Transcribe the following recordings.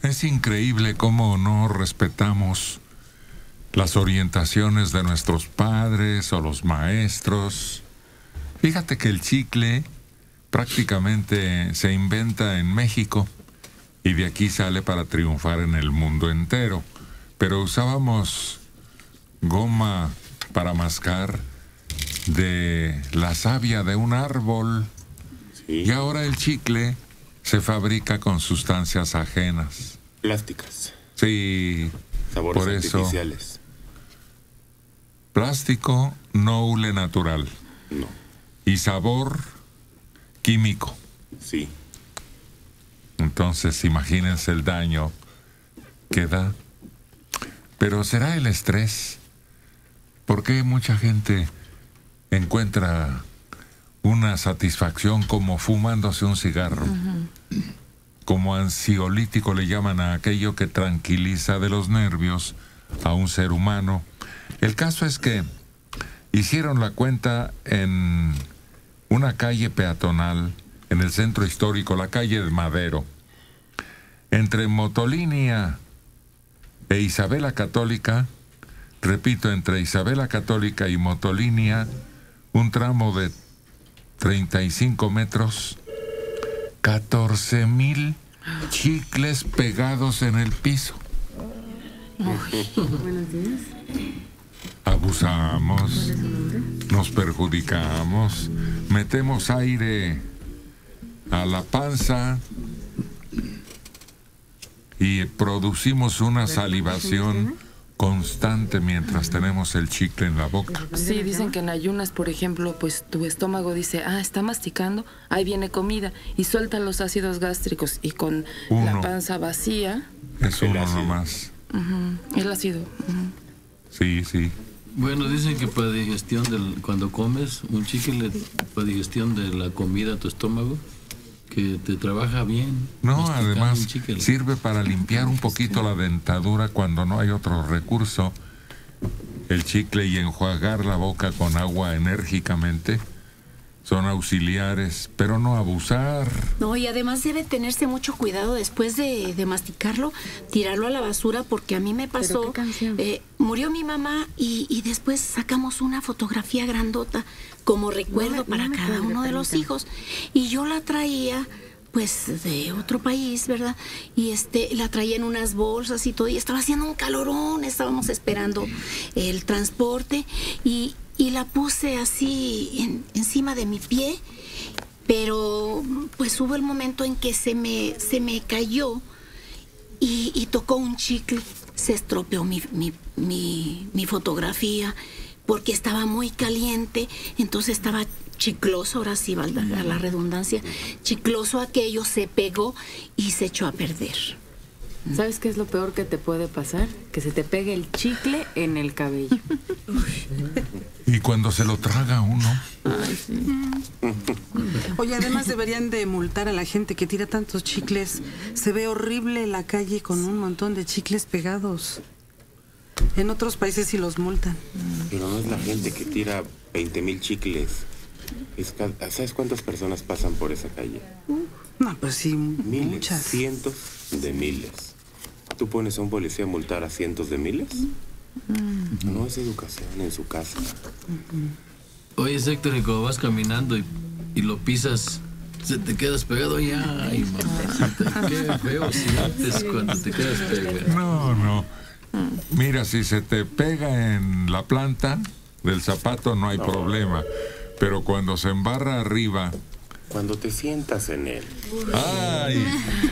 Es increíble cómo no respetamos las orientaciones de nuestros padres o los maestros. Fíjate que el chicle prácticamente se inventa en México y de aquí sale para triunfar en el mundo entero. Pero usábamos goma para mascar de la savia de un árbol. Sí. Y ahora el chicle se fabrica con sustancias ajenas. Plásticas. Sí, Sabores por eso, artificiales. plástico no hule natural. No. Y sabor químico. Sí. Entonces, imagínense el daño que da. Pero será el estrés. ¿Por qué mucha gente encuentra una satisfacción como fumándose un cigarro? Como ansiolítico le llaman a aquello que tranquiliza de los nervios a un ser humano. El caso es que hicieron la cuenta en una calle peatonal en el centro histórico, la calle de Madero, entre Motolinia e Isabela Católica, repito, entre Isabela Católica y Motolinia, un tramo de 35 metros, 14,000 chicles pegados en el piso. Buenos días. Abusamos, ¿Cuál es su nombre? nos perjudicamos, metemos aire a la panza y producimos una salivación constante mientras tenemos el chicle en la boca. Sí, dicen que en ayunas, por ejemplo, pues tu estómago dice, está masticando, ahí viene comida, y suelta los ácidos gástricos, y con la panza vacía... Es uno nomás. El ácido. Sí, sí. Bueno, dicen que para digestión, cuando comes un chicle, para digestión de la comida a tu estómago, que te trabaja bien. No, además sirve para limpiar un poquito la dentadura cuando no hay otro recurso. El chicle y enjuagar la boca con agua enérgicamente son auxiliares, pero no abusar. No, y además debe tenerse mucho cuidado después de masticarlo, tirarlo a la basura, porque a mí me pasó, murió mi mamá y después sacamos una fotografía grandota como recuerdo para cada uno de los hijos, y yo la traía pues de otro país, ¿verdad? Y la traía en unas bolsas y todo, y estaba haciendo un calorón, estábamos esperando el transporte, y la puse así encima de mi pie, pero pues hubo el momento en que se me cayó y tocó un chicle, se estropeó mi fotografía porque estaba muy caliente, entonces estaba chicloso, ahora sí valga la redundancia, chicloso aquello, se pegó y se echó a perder. ¿Sabes qué es lo peor que te puede pasar? Que se te pegue el chicle en el cabello. Y cuando se lo traga uno. Ay, sí. Oye, además deberían de multar a la gente que tira tantos chicles. Se ve horrible la calle con un montón de chicles pegados. En otros países sí los multan. Pero no es la gente que tira 20,000 chicles. ¿Sabes cuántas personas pasan por esa calle? No, pues sí, miles, muchas. Cientos de miles. ¿Tú pones a un policía a multar a cientos de miles? No es educación en su casa. Oye, Héctor, y cuando vas caminando y lo pisas, se te quedas pegado y ay, mamá, qué feo sientes cuando te quedas pegado. No. Mira, si se te pega en la planta del zapato no hay problema, pero cuando se embarra arriba... Cuando te sientas en él. ¡Ay!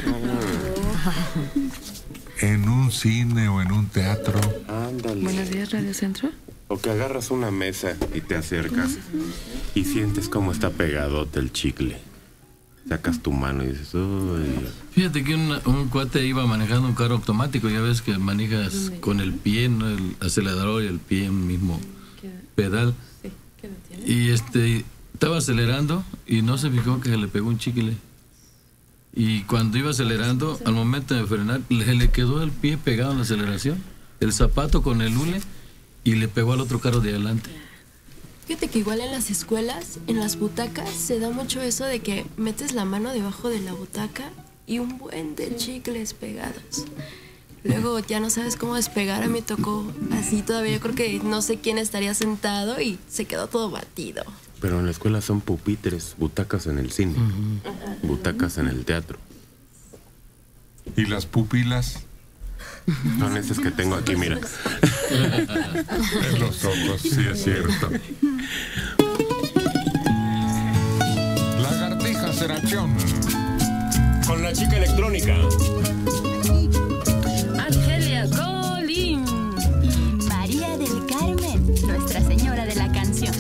En un cine o en un teatro. Ándale. Buenos días, Radio Centro. O que agarras una mesa y te acercas y sientes cómo está pegadote el chicle. Sacas tu mano y dices, uy. Fíjate que un cuate iba manejando un carro automático, ya ves que manejas con el pie, ¿no? El acelerador y el pie, un mismo pedal. Y estaba acelerando y no se fijó que se le pegó un chicle. Y cuando iba acelerando, al momento de frenar, le quedó el pie pegado en la aceleración, el zapato con el hule, y le pegó al otro carro de adelante. Fíjate que igual en las escuelas, en las butacas, se da mucho eso de que metes la mano debajo de la butaca y un buen de chicles pegados. Luego ya no sabes cómo despegar. A mí me tocó así todavía. Yo creo que no sé quién estaría sentado y se quedó todo batido. Pero en la escuela son pupitres, butacas en el cine, butacas en el teatro. ¿Y las pupilas? Son esas que tengo aquí, mira. En los ojos, sí es cierto. Lagartijas en acción. Con la chica electrónica. Argelia Colín y María del Carmen, Nuestra Señora de la Canción.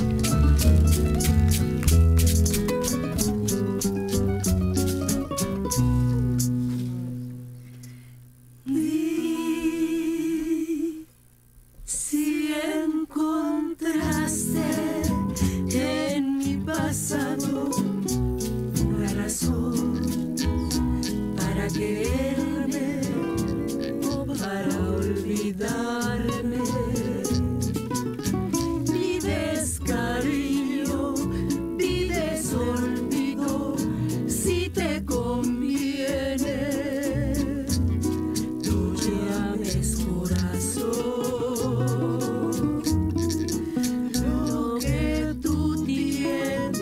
Si encontraste en mi pasado una razón para quererme o para olvidarme, pides cariño, pides olvido, si te conviene, tú llames corazón, lo que tú tienes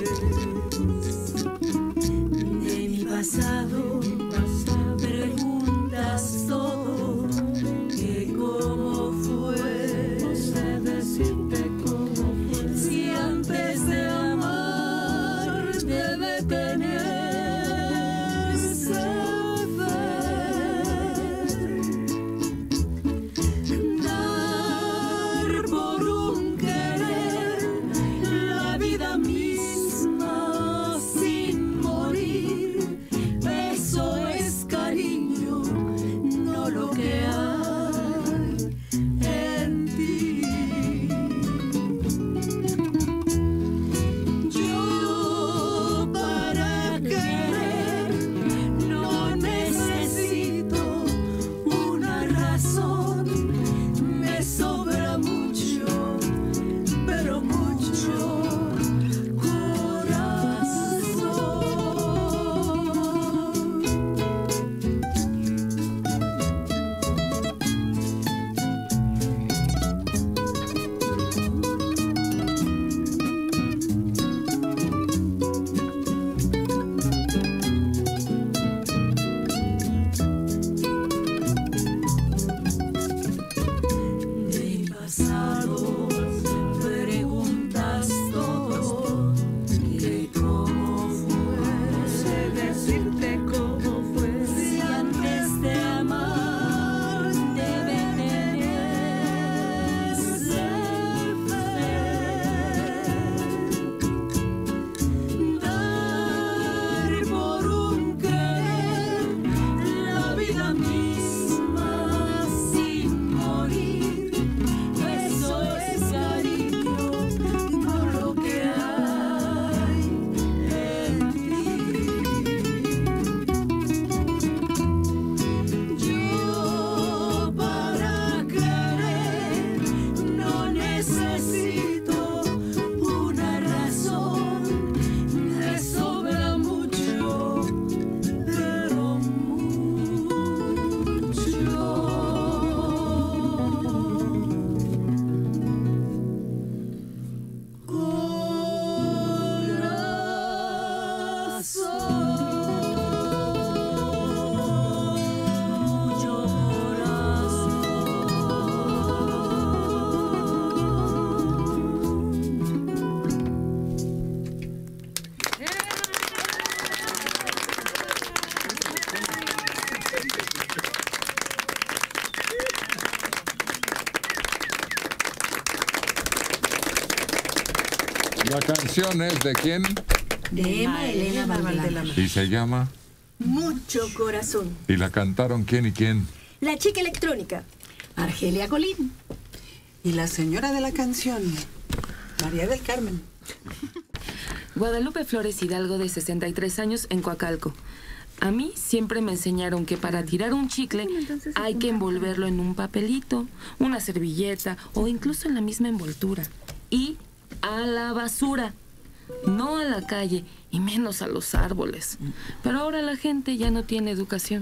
de mi pasado. Preguntas todo, que cómo fue, no sé decirte cómo fue. Si antes de amar debe tenerse fe, dar por un querer la vida misma sin morir. Eso es cariño, no lo que hay en ti. Yo para querer no necesito una razón, me sobra mucho, pero mucho corazón. De mi pasado preguntas todo, que cómo fue, no sé decirte cómo fue. Si antes de amar debe tenerse fe, dar por un querer la vida misma sin morir. Eso es cariño, no lo que hay en ti. Yo para querer no necesito una razón, me sobra mucho, pero La canción es de quién De Emma Elena Valdelama. y se llama. mucho corazón. ¿Y la cantaron quién y quién? La chica electrónica. Argelia Colín. Y la señora de la canción, María del Carmen. Guadalupe Flores Hidalgo, de 63 años, en Coacalco. A mí siempre me enseñaron que para tirar un chicle hay que envolverlo en un papelito, una servilleta o incluso en la misma envoltura. Y a la basura. no a la calle y menos a los árboles. Pero ahora la gente ya no tiene educación.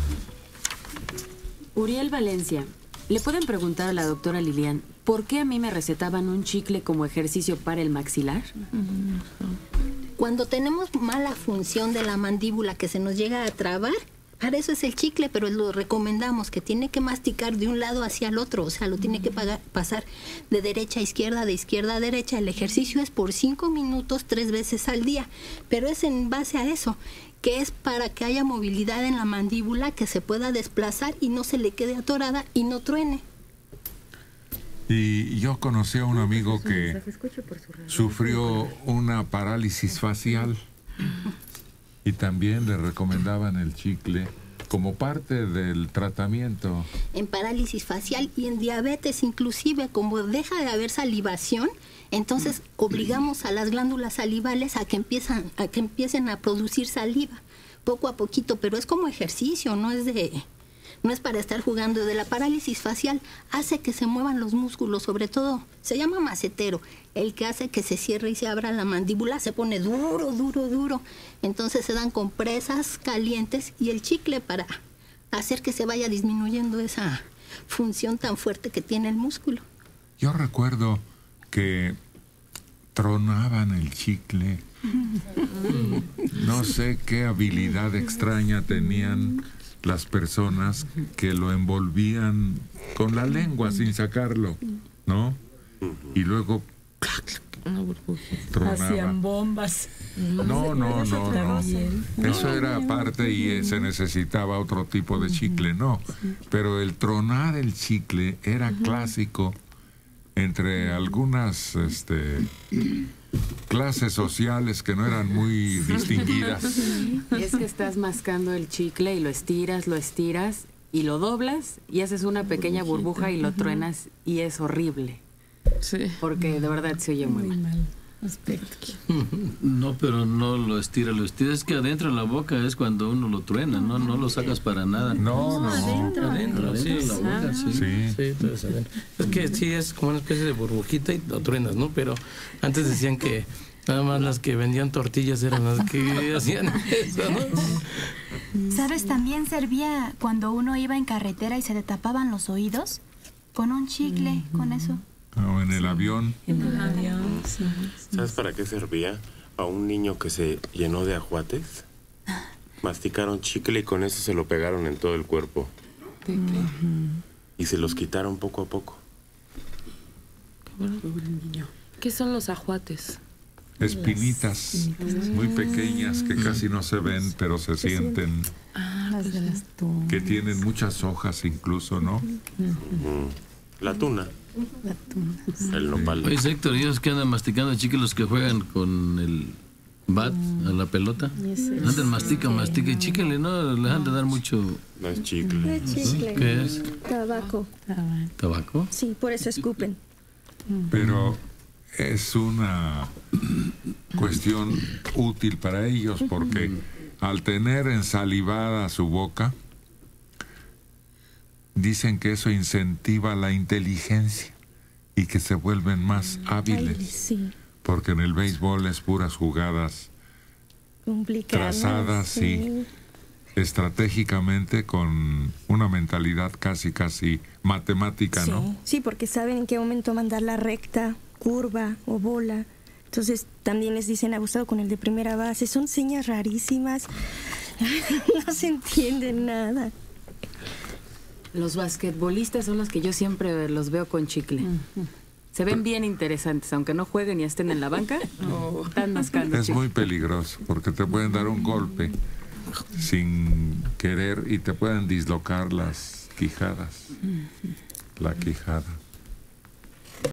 Uriel Valencia, ¿le pueden preguntar a la doctora Lilian por qué a mí me recetaban un chicle como ejercicio para el maxilar? Cuando tenemos mala función de la mandíbula que se nos llega a trabar, para eso es el chicle, pero lo recomendamos que tiene que masticar de un lado hacia el otro, o sea, lo tiene que pasar de derecha a izquierda, de izquierda a derecha. El ejercicio es por 5 minutos 3 veces al día, pero es en base a eso, que es para que haya movilidad en la mandíbula, que se pueda desplazar y no se le quede atorada y no truene. Y yo conocí a un amigo que sufrió una parálisis facial y también le recomendaban el chicle como parte del tratamiento. En parálisis facial y en diabetes inclusive, como deja de haber salivación, entonces obligamos a las glándulas salivales a que empiecen a producir saliva, poco a poquito, pero es como ejercicio, no es para estar jugando. De la parálisis facial hace que se muevan los músculos, sobre todo, se llama macetero, el que hace que se cierre y se abra la mandíbula, se pone duro, duro, duro. Entonces se dan compresas calientes y el chicle para hacer que se vaya disminuyendo esa función tan fuerte que tiene el músculo. Yo recuerdo que tronaban el chicle. No sé qué habilidad extraña tenían las personas que lo envolvían con la lengua sin sacarlo, ¿no? Y luego tronaba. Hacían bombas. No. Eso era aparte y se necesitaba otro tipo de chicle, no. Pero el tronar el chicle era clásico entre algunas clases sociales que no eran muy distinguidas. Es que estás mascando el chicle y lo estiras y lo doblas y haces una pequeña burbuja y lo truenas y es horrible. Sí. Porque de verdad se oye muy mal. Aspecto. No, pero no lo estira. Es que adentro en la boca es cuando uno lo truena, no lo sacas para nada. No. Adentro, sí. En la boca, sí. Sí, entonces adentro. Es que sí es como una especie de burbujita y lo truenas, ¿no? Pero antes decían que nada más las que vendían tortillas eran las que hacían eso, ¿no? ¿Sabes? También servía cuando uno iba en carretera y se le tapaban los oídos con un chicle, con eso. O en el avión. En el avión, sí. ¿Sabes para qué servía? A un niño que se llenó de ajuates. Masticaron chicle y con eso se lo pegaron en todo el cuerpo. Y se los quitaron poco a poco. ¿Qué son los ajuates? Espinitas muy pequeñas que casi no se ven, pero se sienten. Las de las tunas. Que tienen muchas hojas incluso, ¿no? La tuna. El nopal. Oye, Héctor, ellos que andan masticando chicle, los que juegan con el bat a la pelota. Andan, mastica y chicle, ¿no? Les han de dar mucho. No es chicle. No es chicle. ¿Qué es? Tabaco. ¿Tabaco? Sí, por eso escupen. Pero es una cuestión útil para ellos porque al tener ensalivada su boca, dicen que eso incentiva la inteligencia y que se vuelven más hábiles. Sí. Porque en el béisbol es puras jugadas Complicadas, trazadas y estratégicamente con una mentalidad casi matemática, ¿no? Sí, porque saben en qué momento mandar la recta, curva o bola. Entonces también les dicen abusado con el de primera base. Son señas rarísimas. No se entiende nada. Los basquetbolistas son los que yo siempre los veo con chicle. Se ven bien interesantes, aunque no jueguen y estén en la banca, están mascando Es chicle. muy peligroso porque te pueden dar un golpe sin querer y te pueden dislocar las quijadas, la quijada.